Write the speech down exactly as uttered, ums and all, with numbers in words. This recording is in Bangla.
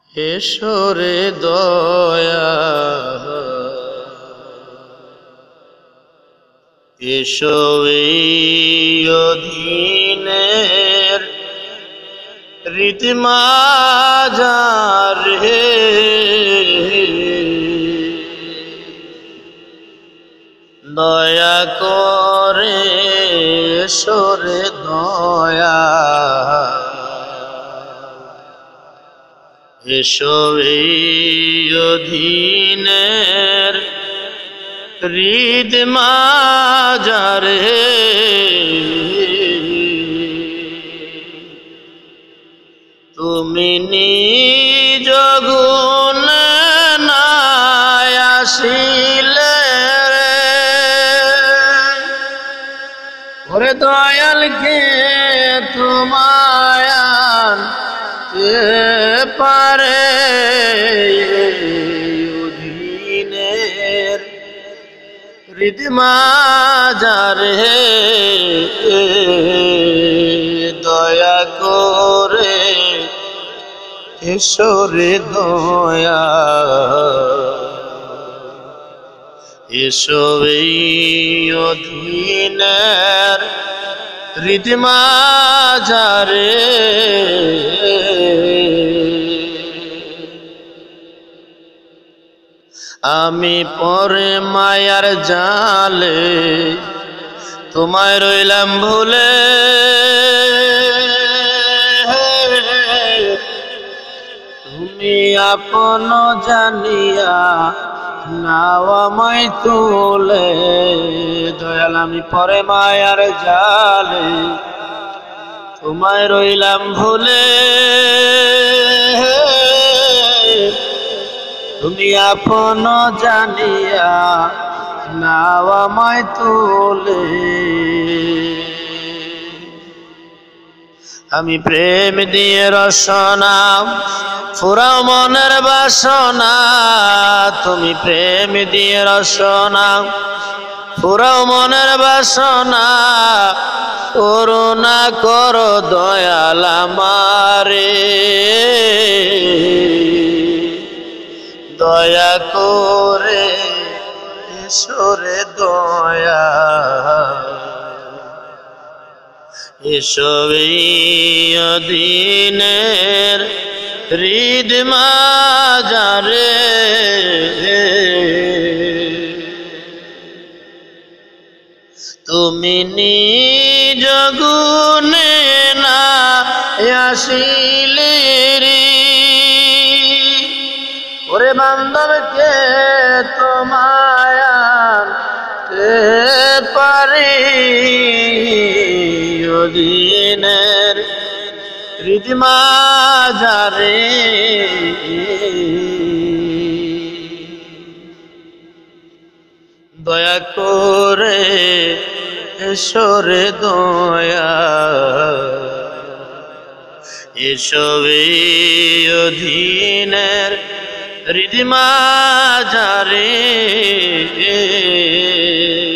এসরে দয়া এসো এই অধীনের রীতিমাঝারে দয়া করে এসরে দয়া এসো এই অধীনের হৃদ মাঝারে তুমি নিজ গুণে না আসিলে ওরে দয়াল কে তোমায় আনতে পারে অধীনের হৃদ মাঝারে দয়া করে এসো রে দয়া এসো এই অধীনের হৃদ মাঝারে আমি পরে মায়ার জালে তোমায় রইলাম ভুলে তুমি আপন জানিয়া নাও আমায় তুলে দয়াল আমি পরে মায়ার জালে তোমায় রইলাম ভুলে তুমি আপন জানিয়া নাও আমায় তুলে আমি প্রেম দিয়ে রসনা ফুরাও মনের বাসনা তুমি প্রেম দিয়ে রসনা ফুরাও মনের বাসনা করুণা করো দয়াল আমারে দয়া করে এসো রে দয়া এসো এই অধীনের হৃদ মাঝারে তুমি নিজ গুণে না আসিলে ওরে বান্ধবকে তোমায় আনতে পারি অধীনের হৃদ মাঝারে দয়া করে এসো রে দয়া এসো এই অধীনের হৃদ মাঝারে